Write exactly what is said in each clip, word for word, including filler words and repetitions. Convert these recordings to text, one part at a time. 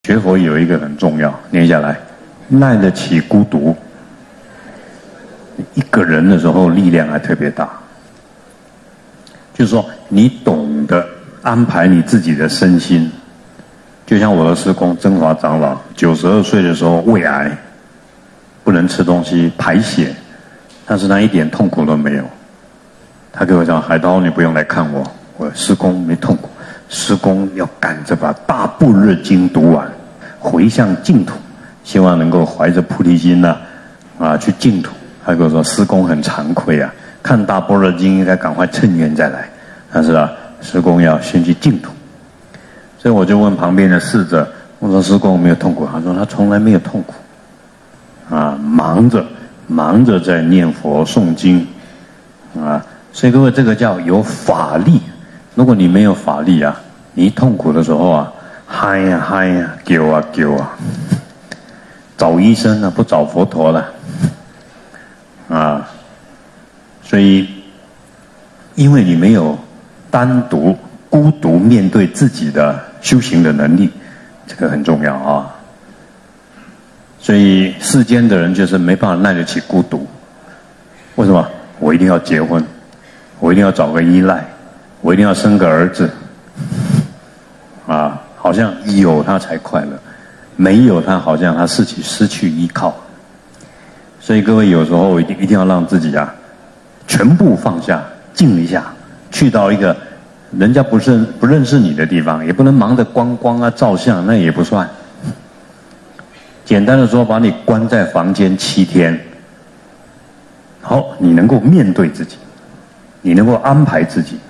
学佛有一个很重要，念下来，耐得起孤独。一个人的时候力量还特别大，就是说你懂得安排你自己的身心。就像我的师公真华长老，九十二岁的时候胃癌，不能吃东西排血，但是他一点痛苦都没有。他给我讲：“海涛，你不用来看我，我师公没痛苦。师公要赶着把大般若经读完，回向净土，希望能够怀着菩提心呢、啊，啊去净土。”他跟我说：“师公很惭愧啊，看大般若经应该赶快趁愿再来，但是啊，师公要先去净土。”所以我就问旁边的侍者：“我说师公有没有痛苦？”他说：“他从来没有痛苦，啊，忙着忙着在念佛诵经，啊，所以各位这个叫有法力。如果你没有法力啊，你一痛苦的时候啊，嗨呀嗨呀，叫啊叫啊，找医生啊，不找佛陀了。”啊，所以，因为你没有单独、孤独面对自己的修行的能力，这个很重要啊。所以世间的人就是没办法耐得起孤独。为什么？我一定要结婚，我一定要找个依赖，我一定要生个儿子，啊，好像有他才快乐，没有他好像他自己失去依靠。所以各位有时候一定一定要让自己啊，全部放下，静一下，去到一个人家不是不认识你的地方，也不能忙着观光啊、照相，那也不算。简单的说，把你关在房间七天，好，你能够面对自己，你能够安排自己。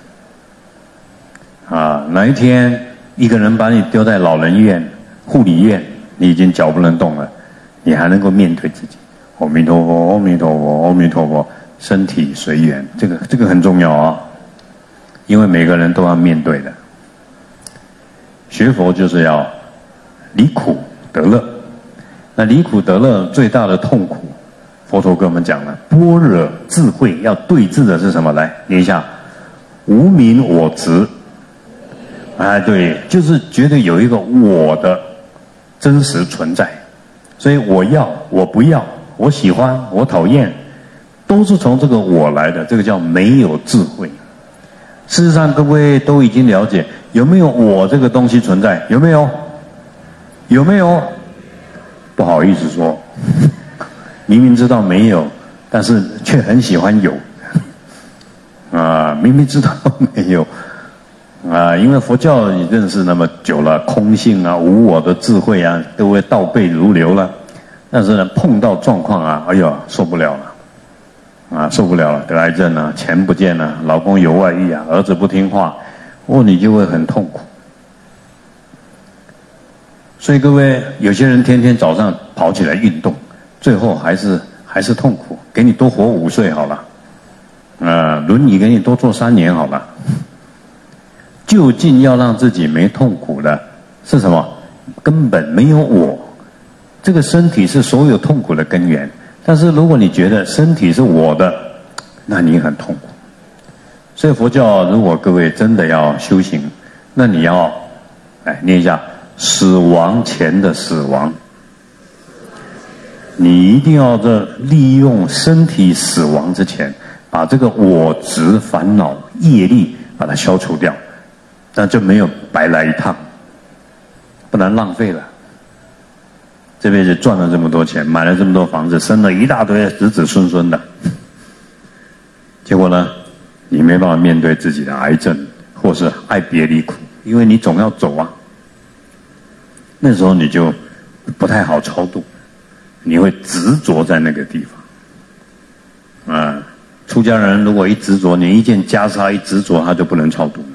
啊，哪一天一个人把你丢在老人院、护理院，你已经脚不能动了，你还能够面对自己。阿弥陀佛，阿弥陀佛，阿弥陀佛，身体随缘，这个这个很重要啊，因为每个人都要面对的。学佛就是要离苦得乐，那离苦得乐最大的痛苦，佛陀跟我们讲了，般若智慧要对治的是什么？来念一下：无明我执。哎，对，就是觉得有一个我的真实存在，所以我要，我不要。我喜欢，我讨厌，都是从这个我来的，这个叫没有智慧。事实上，各位都已经了解，有没有我这个东西存在？有没有？有没有？不好意思说，明明知道没有，但是却很喜欢有。啊，明明知道没有，啊，因为佛教你认识那么久了，空性啊，无我的智慧啊，都会倒背如流了。但是呢，碰到状况啊，哎呦，受不了了，啊，受不了了，得癌症了，钱不见了，老公有外遇啊，儿子不听话，哦，你就会很痛苦。所以各位，有些人天天早上跑起来运动，最后还是还是痛苦。给你多活五岁好了，啊，轮椅给你多坐三年好了。究竟要让自己没痛苦的是什么？根本没有我。这个身体是所有痛苦的根源，但是如果你觉得身体是我的，那你很痛苦。所以佛教如果各位真的要修行，那你要来念一下死亡前的死亡，你一定要在利用身体死亡之前，把这个我执烦恼业力把它消除掉，那就没有白来一趟，不然浪费了。这辈子赚了这么多钱，买了这么多房子，生了一大堆子子孙孙的，结果呢，你没办法面对自己的癌症，或是爱别离苦，因为你总要走啊。那时候你就不太好超度，你会执着在那个地方。啊，出家人如果一执着，你一件袈裟一执着，他就不能超度。